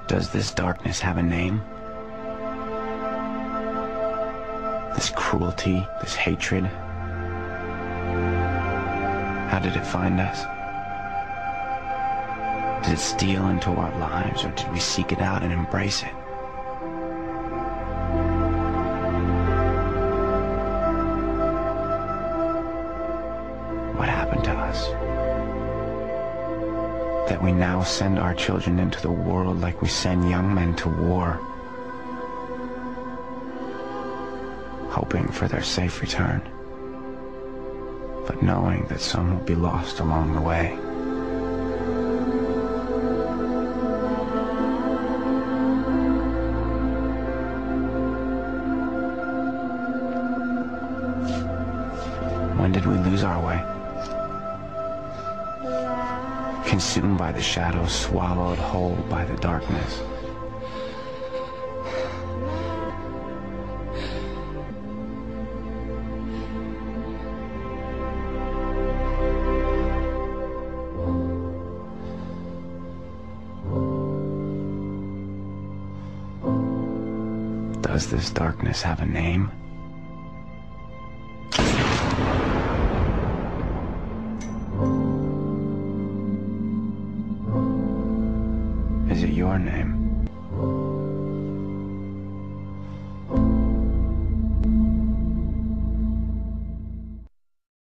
Does this darkness have a name? This cruelty, this hatred? How did it find us? Did it steal into our lives, or did we seek it out and embrace it? What happened to us? That we now send our children into the world like we send young men to war, hoping for their safe return, but knowing that some will be lost along the way. When did we lose our way? Consumed by the shadows, swallowed whole by the darkness. Does this darkness have a name? Is it your name?